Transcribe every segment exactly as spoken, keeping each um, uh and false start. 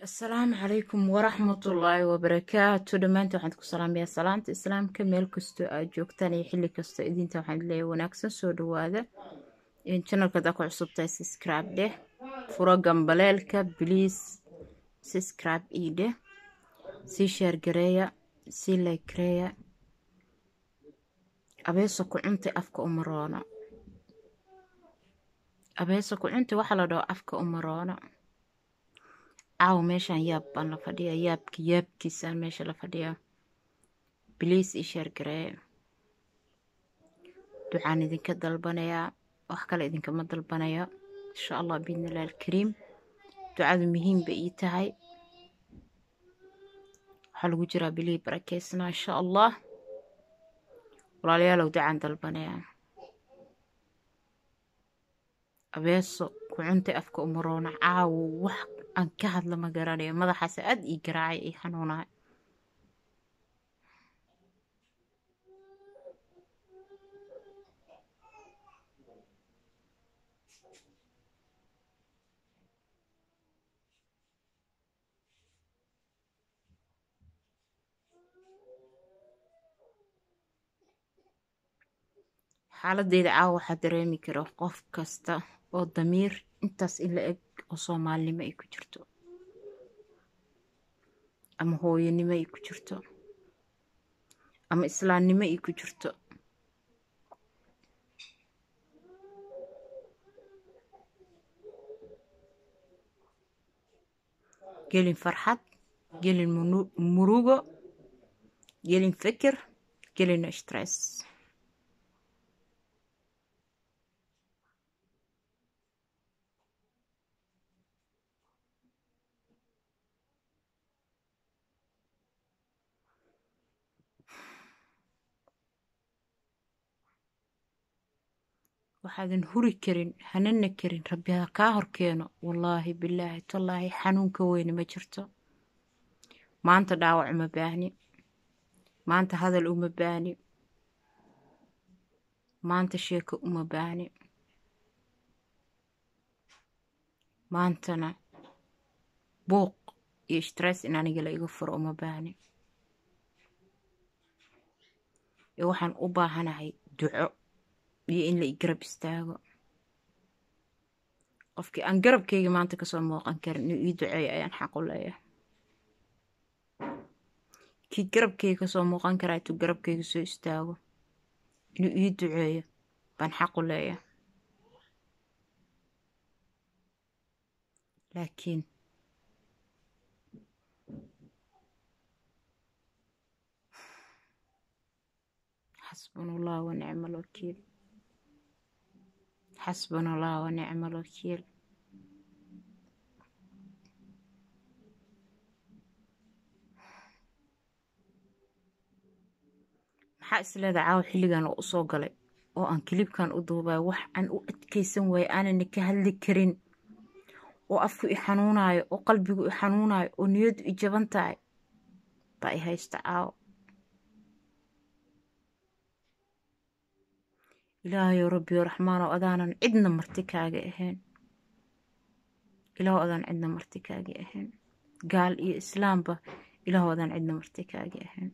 السلام عليكم ورحمة الله وبركاته دمانتي waxaan ku salaamayaa salaanta islaamka meel kasto aad joogtaan iyo xilli kasto idinta waxaan leeyahay wanaagsan soo dhawaada in channelka da ku cusubtahay subscribe dheh furo gambaleelka please subscribe ii dheh si share gareeya si like gareeya abeeso ku cunta afka umaroona abeeso ku cunta waxa la dhaho afka umaroona عاو ماشان ياب بان لفاديا ياب ياب كيسان ماشا لفاديا بليس إشار قراء دعان إذن كدل بنايا وحكال إذن كمدل بنايا إن شاء الله بإذن الله الكريم دعاء مهم بإيتاي حلو جرى بلي بركيسنا إن شاء الله ولا ليا لو دعان دل بنايا أبيسو كعنتي أفك أمرونا عاو وحك aan ka hadla ma garanayo madaxaas aad ii garaacay ii xanuunay xaaladeyda caawa waxaa dareemi kara qof kasta oo damiir intaas in la eg oo soomaalinimo ay ku jirto ama hooyanimo ay ku jirto ama islaamnimo ay ku jirto gelin farxad gelin murugo gelin fikir gelin stress waxaadan huri karin hanana karin rabbi ha kaa horkeeno wallaahi bilaahi tallaahi xanuunka weyne ma jirto maanta dhaawac uma baahni maanta hadal uma baahni maanta sheeko uma baahni maantana buuq iyo stress in aniga la iga furo uma baahni ee waxaan u baahanahay duco iyo in la igarab istaago qofkii aan garabkayga maanta kasoo muuqan karin inuu ii duceeyo ayaan xaq u leeyahay kii garabkayga kasoo muuqan karaa intuu garabkayga soo istaago inuu ii duceeyo baan xaq u leeyahay laakiin xasbuna allah wa nicma alwakiil حسبنا الله ونعم الوكيل maxaa isleeda caawa xilligan oo usoo galay oo aan kilibkan u duubay wax aan u adkaysan waay aanana ka hadli karin oo afku i xanuunayo oo qalbigu i xanuunayo oo niyadu i jaban tahay baa i haysta caawa ilaahayow rabbiyo raxmaanow adaanan cidna marti kaaga ahayn ilaahow adaan cidna marti kaaga ahayn gaal iyo islaamba ilaahow adaan cidna marti kaaga ahayn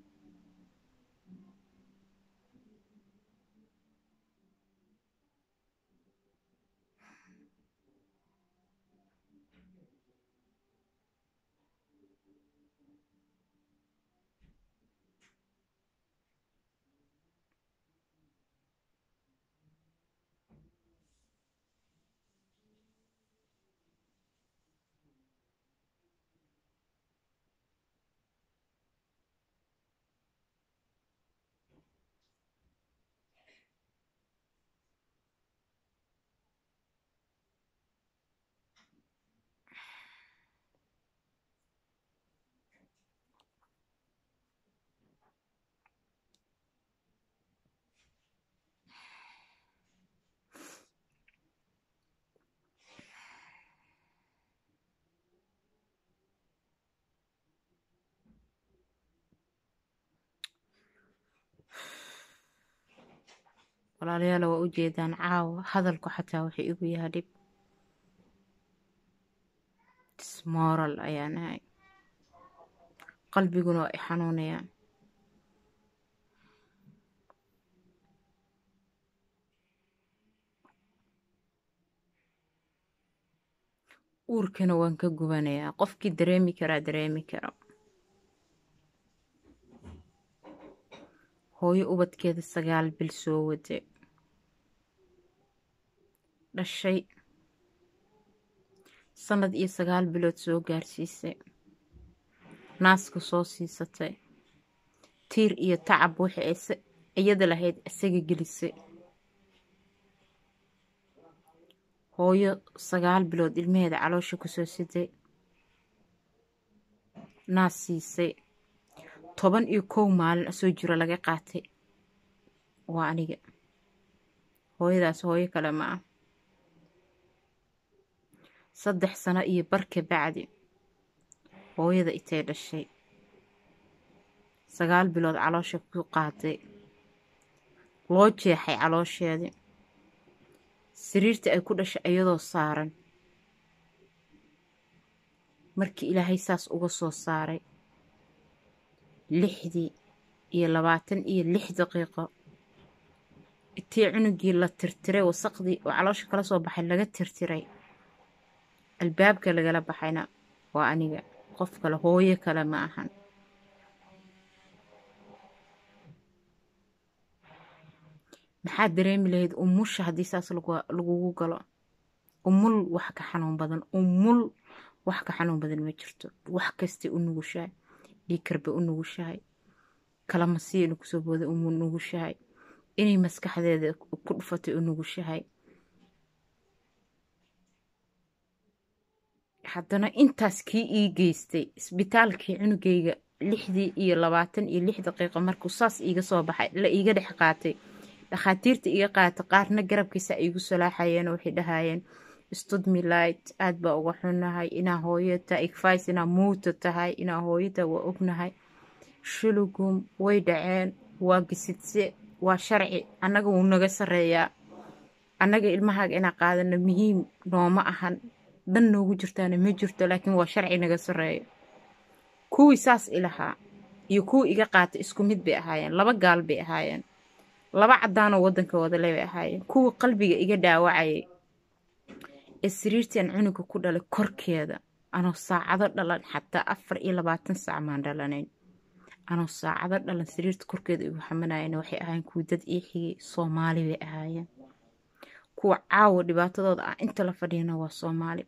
walaalayaal waa u jeedaan caawa hadalku xataa waxay igu yahay dhib dismoral ayaan ahay qalbiguna waa i xanuunayaan uurkana waan ka gubanayaa qofkii dareemi karaa dareemi kara hooyo ubadkeeda sagaal bil soo wade dhashay sanad iyo sagaal bilood soo gaarsiisay naaska soo siisatay tiir iyo tacab wixii iyada lahayd isaga gelisay hooyo sagaal bilood ilmaheeda caloosha kusoo siday naas siisay toban iyo kow maalin asoo jiro laga qaatay waa aniga hooyadaas hooyo kale ma ah saddex sano iyo barka bacdi hooyada intay dhashay sagaal bilood caloosha ku qaaday loo jeexay caloosheedii sariirta ay ku dhashay iyadoo saaran markii ilaahay saas uga soo saaray lixdii iyo labaatan iyo lix daqiiqo intii cunugii la tirtiray wasaqdii oo caloosha kala soo baxay laga tirtiray albaabka lagala baxayna waa aniga qof kale hooyo kale ma ahan maxaa dareemi lahayd umusha haddii saas lagugu galo umul wax ka xanuun badan umul wax ka xanuun badan ma jirto wax kastay u nugushahay dhiikarba u nugushahay kalamasiya inu kusoo booday umu nugushahay inay maskaxdeeda ku dhufatay u nugushahay haddana intaas kii ii geystay isbitaalkii cunugayga lixdii iyo labaatan iyo lix daqiiqo markuu saas iiga soo baxay la iiga dhex qaatay dhakhaatiirta iga qaatay qaarna garabkiisa iigu salaaxayeen oo waxay dhahaayeen studmilight aad baa uga xunnahay inaa hooyo tahay igfays inaa muuta tahay inaa hooyota waa ognahay shulugum way dhaceen waa gisidse waa sharci annaga wuu naga sarreeyaa annaga ilmahaaga inaa qaadana muhiim nooma ahan dhan noogu jirtaana ma jirto laakiin waa sharci naga sarreeyo kuwii saas ilahaa iyo kuwii iga qaatay isku mid bay ahaayeen laba gaal bay ahaayeen laba caddaanoo waddanka wadale bay ahaayeen kuwii qalbiga iga dhaawacayay ee sariirtan cunuga ku dhalay korkeeda anoo saacado dhalan xataa afar iyo labaatan saac maan dhalanayn anoo saacado dhalan sariirta korkeeda igu xamanayeen waxay ahaayeen kuwii dad ii xigay soomaali bay ahaayeen kuwa caawa dhibaatadooda ah inta la fadhiyana waa soomaali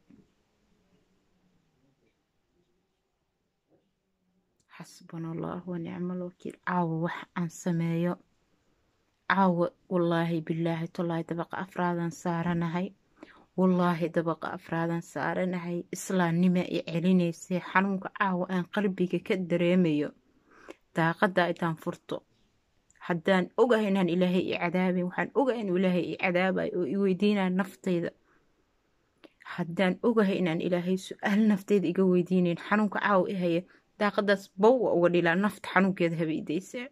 xasbuna allah wa nicmal wakiil caawa wax aan sameeyo caawa wallaahi bilaahi tolaahi dabaqa afraadan saaranahay wallaahi dabaqa afraadan saaranahay islaamnima i celinaysay xanuunka caawa aan qalbiga ka dareemayo daaqada intaan furto haddaan ogahay inaan ilaahay i cadaabin waxaan ogahay inuu ilaahay i cadaabayo oo i weydiinaya naftayda haddaan ogahay inaan ilaahay su-aal naftayda iga weydiinayn xanuunka caawa i haya daaqadaas bow waa uga dhilaa nafta xanuunkeeda haba idaysaa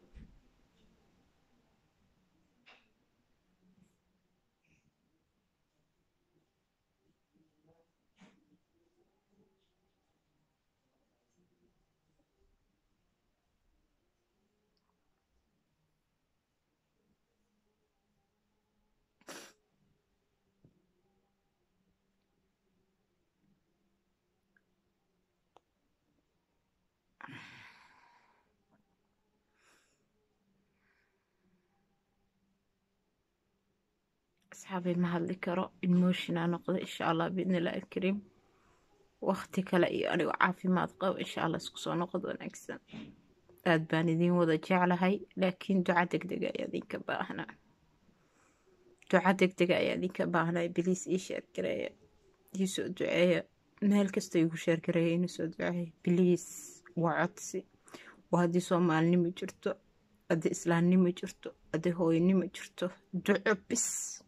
أصحابي ما هذا كرو الموشنا نقضي إن شاء الله بإذن الله الكريم وقتي كلا إيه أنا وعافي ما أتقوى إن شاء الله سكسو نقض ونكسن aad baan idin wada jeclahay laakiin duca degdeg ayaa idinka baahnaa duca degdeg ayaa idinka baahnaa biliis ii sheergareeya ii soo duceeya meel kasta igu sheergareeya inuu soo duceeya biliis waa codsi waa haddii soomaalinimo jirto haddii islaamnimo jirto haddii hooyanimo jirto duco bis